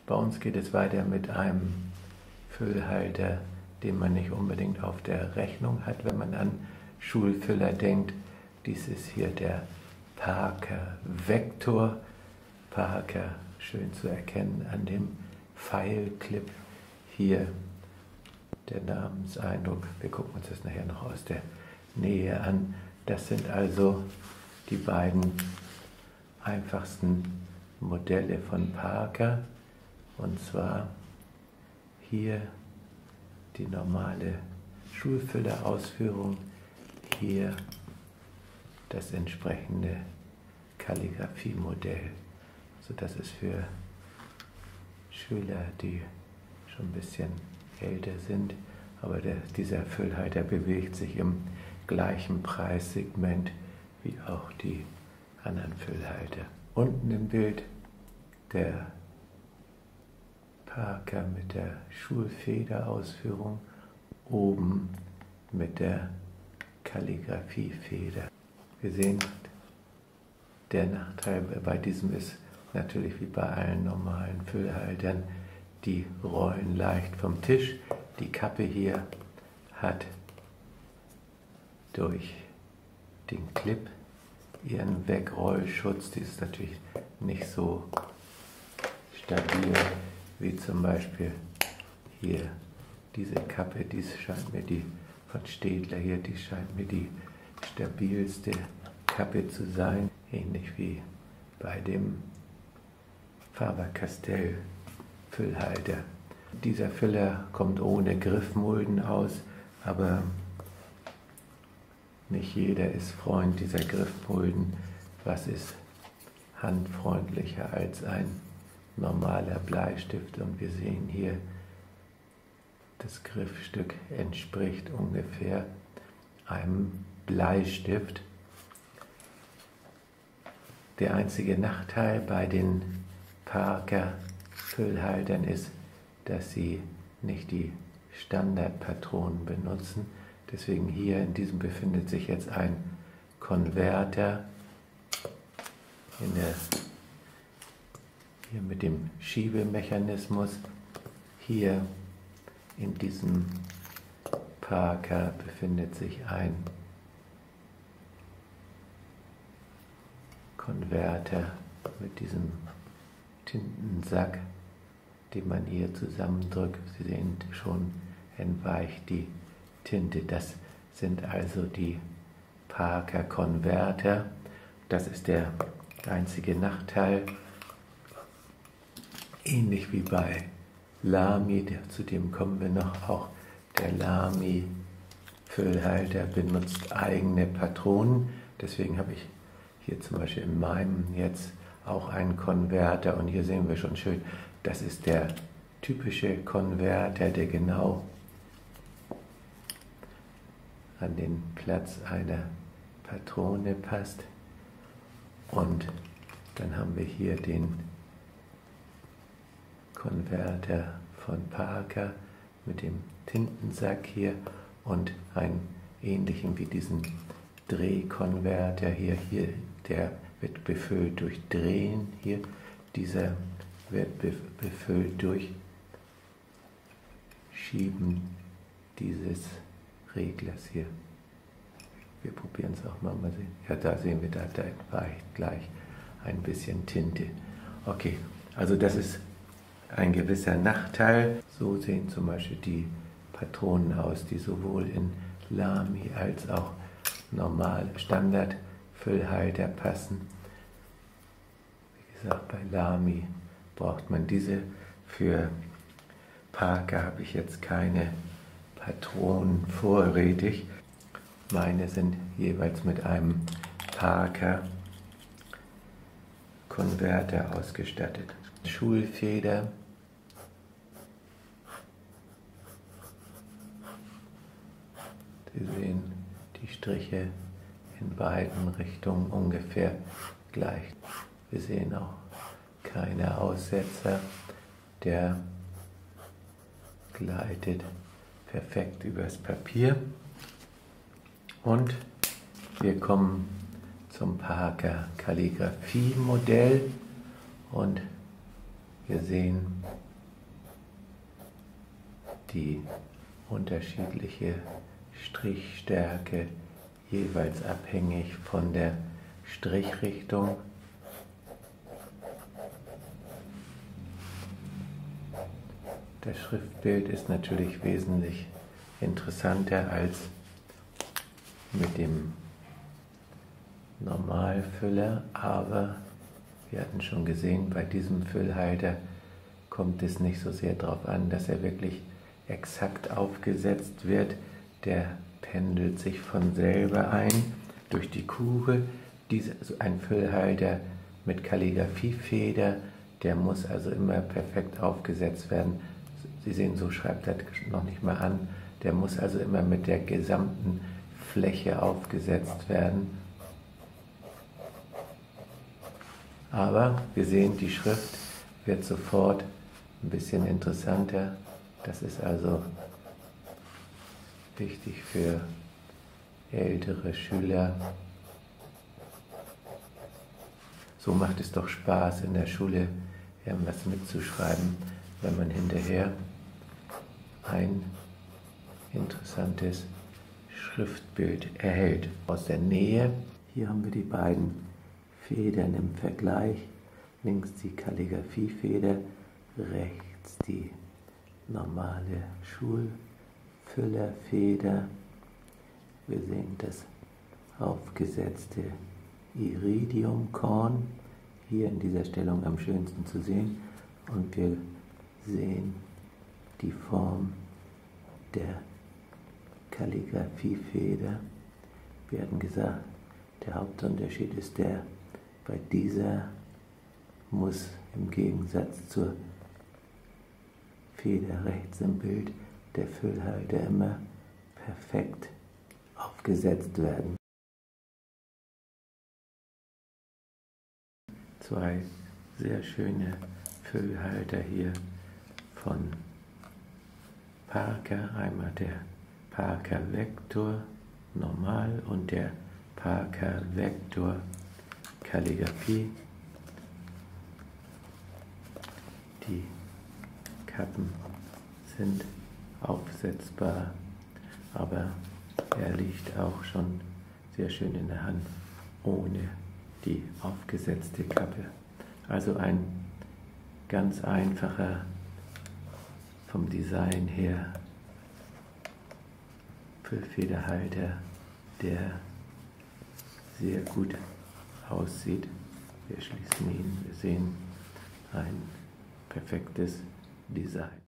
Bei uns geht es weiter mit einem Füllhalter, den man nicht unbedingt auf der Rechnung hat, wenn man an Schulfüller denkt. Dies ist hier der Parker Vector. Parker, schön zu erkennen an dem Pfeilclip hier. Der Namenseindruck, wir gucken uns das nachher noch aus der Nähe an. Das sind also die beiden einfachsten Modelle von Parker. Und zwar hier die normale Schulfüllerausführung, hier das entsprechende Kalligrafiemodell. Also das ist für Schüler, die schon ein bisschen älter sind, aber dieser Füllhalter bewegt sich im gleichen Preissegment wie auch die anderen Füllhalter. Unten im Bild der Parker mit der Schulfederausführung, oben mit der Kalligrafiefeder. Wir sehen, der Nachteil bei diesem ist natürlich wie bei allen normalen Füllhaltern, die rollen leicht vom Tisch. Die Kappe hier hat durch den Clip ihren Wegrollschutz. Die ist natürlich nicht so stabil wie zum Beispiel hier diese Kappe. Die scheint mir die von Staedtler hier, die scheint mir die stabilste Kappe zu sein. Ähnlich wie bei dem Faber-Castell Füllhalter. Dieser Füller kommt ohne Griffmulden aus, aber nicht jeder ist Freund dieser Griffmulden. Was ist handfreundlicher als ein normaler Bleistift? Und wir sehen hier, das Griffstück entspricht ungefähr einem Bleistift. Der einzige Nachteil bei den Parker Füllhaltern ist, dass sie nicht die Standardpatronen benutzen. Deswegen hier in diesem befindet sich jetzt ein Konverter hier mit dem Schiebemechanismus. Hier in diesem Parker befindet sich ein Konverter mit diesem Tintensack, den man hier zusammendrückt. Sie sehen schon, entweicht die Tinte. Das sind also die Parker Konverter. Das ist der einzige Nachteil. Ähnlich wie bei Lamy, zu dem kommen wir noch, auch der Lamy Füllhalter benutzt eigene Patronen. Deswegen habe ich hier zum Beispiel in meinem jetzt auch einen Konverter, und hier sehen wir schon schön, das ist der typische Konverter, der genau an den Platz einer Patrone passt. Und dann haben wir hier den Konverter von Parker mit dem Tintensack hier und einen ähnlichen wie diesen Drehkonverter hier, der wird befüllt durch Drehen hier, dieser wird befüllt durch Schieben dieses Reglers hier. Wir probieren es auch mal sehen. Ja, da sehen wir, da entweicht gleich ein bisschen Tinte. Okay, also das ist ein gewisser Nachteil. So sehen zum Beispiel die Patronen aus, die sowohl in Lamy als auch normal Standard-Füllhalter passen. Wie gesagt, bei Lamy braucht man diese. Für Parker habe ich jetzt keine Patronen vorrätig. Meine sind jeweils mit einem Parker Konverter ausgestattet. Schulfeder. Sie sehen die Striche in beiden Richtungen ungefähr gleich. Wir sehen auch keine Aussetzer. Der gleitet perfekt übers Papier. Und wir kommen zum Parker Kalligrafiemodell, und Wir sehen die unterschiedliche Strichstärke, jeweils abhängig von der Strichrichtung. Das Schriftbild ist natürlich wesentlich interessanter als mit dem Normalfüller, aber wir hatten schon gesehen, bei diesem Füllhalter kommt es nicht so sehr darauf an, dass er wirklich exakt aufgesetzt wird. Der pendelt sich von selber ein durch die Kugel. Ein Füllhalter mit Kalligrafiefeder, der muss also immer perfekt aufgesetzt werden. Sie sehen, so schreibt er noch nicht mal an. Der muss also immer mit der gesamten Fläche aufgesetzt werden. Aber wir sehen, die Schrift wird sofort ein bisschen interessanter. Das ist also wichtig für ältere Schüler. So macht es doch Spaß, in der Schule irgendwas mitzuschreiben, wenn man hinterher ein interessantes Schriftbild erhält. Aus der Nähe, hier haben wir die beiden Federn im Vergleich. Links die Kalligrafiefeder, rechts die normale Schulfüllerfeder. Wir sehen das aufgesetzte Iridiumkorn, hier in dieser Stellung am schönsten zu sehen. Und wir sehen die Form der Kalligrafiefeder. Wir hatten gesagt, der Hauptunterschied ist der, bei dieser muss im Gegensatz zur Feder rechts im Bild der Füllhalter immer perfekt aufgesetzt werden. Zwei sehr schöne Füllhalter hier von Parker, einmal der Parker Vector Normal und der Parker Vector Kalligrafie. Die Kappen sind aufsetzbar, aber er liegt auch schon sehr schön in der Hand, ohne die aufgesetzte Kappe. Also ein ganz einfacher, vom Design her, Füllfederhalter, der sehr gut aussieht. Wir schließen ihn, wir sehen ein perfektes Design.